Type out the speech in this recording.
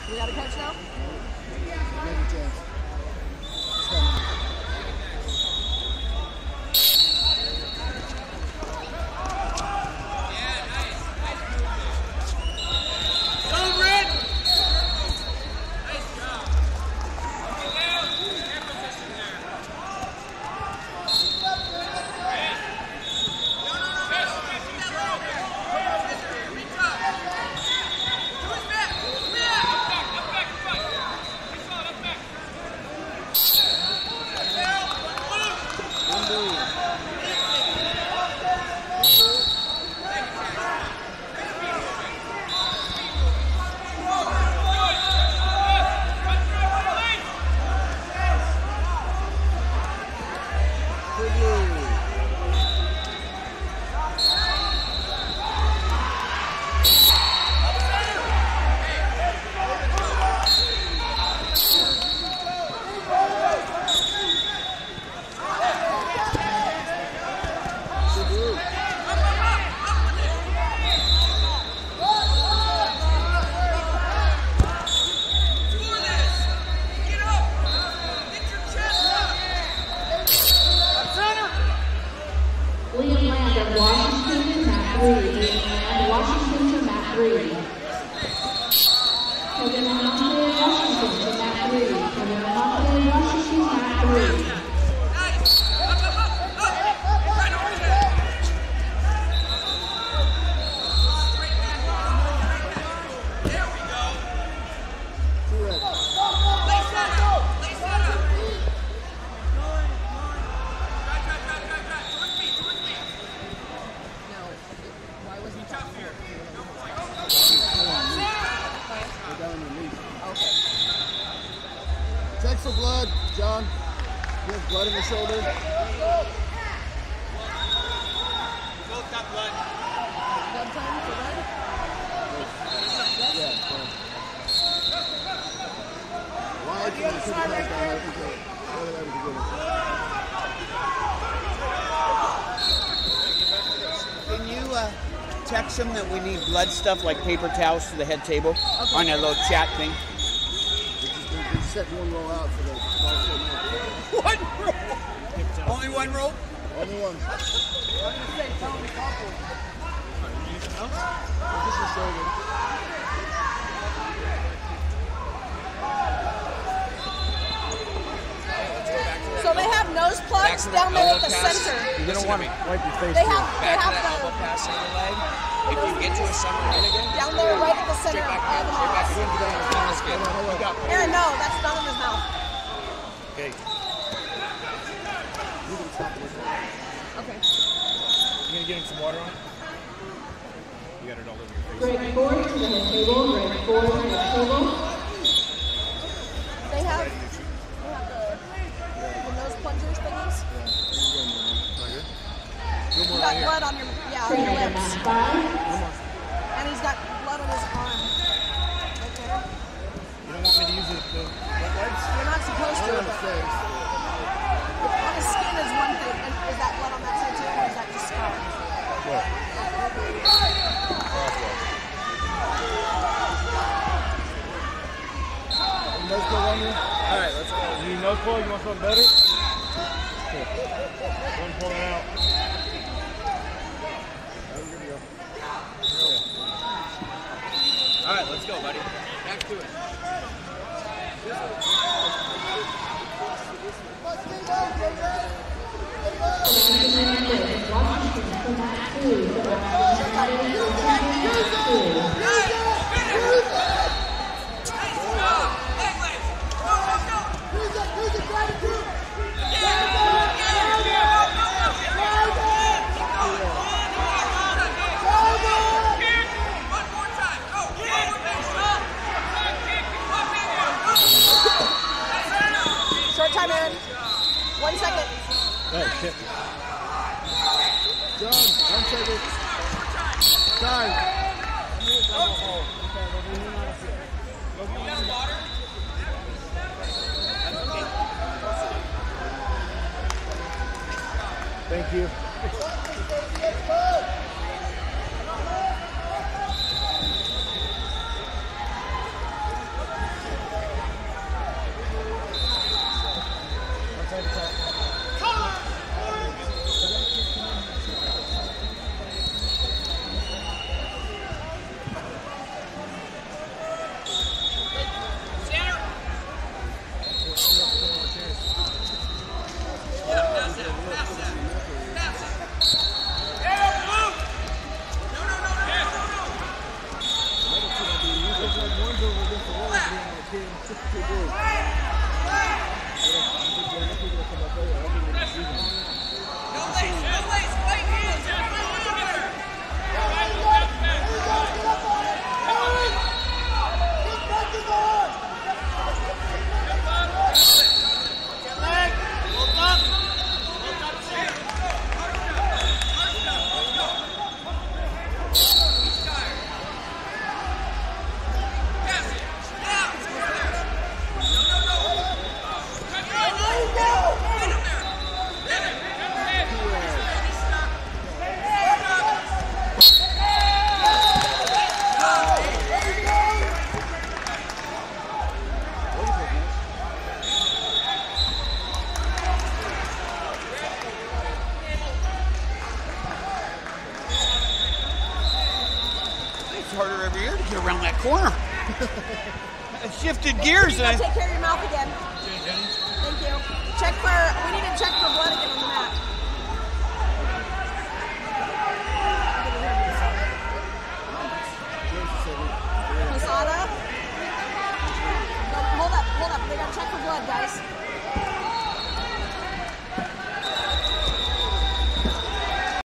We got a coach now? Check for blood, John. You have blood in your shoulder. Both got blood. Blood time for blood? Yeah. Why do you put the back down? Can you text them that we need blood stuff like paper towels to the head table on that little chat thing? They set one roll out for the One roll? Only one roll? Only one. So they have nose plugs down there at the center. You don't want to wipe your face. They have the the pass on the leg. If you get to a summer in again, down there right at the center of the mouth. that's good. You got Aaron, no, that's not in his mouth. okay. Okay. You gonna get him some water on? You got it all over your face. Grade 4 to the head table. Grade 4 to the head table. They have the nose plungers thingies. You got blood on your, on your lips. And he's got blood on his arm. Right there. You don't want me to use the legs? You're not supposed to. On his skin is one thing. Is that blood on that side too, or is that just scar? What? Nose plug on you? All right, let's go. You need nose plug? You want something better? Cool. Go and pull it out. All right, let's go, buddy. Back to it. Short time, Aaron. 1 second. Oh, shit. John, 1 second. Time. Thank you. team, 62 blue. Harder every year to get around that corner. I shifted gears. You gotta take care of your mouth again. Thank you. We need to check for blood again on the mat.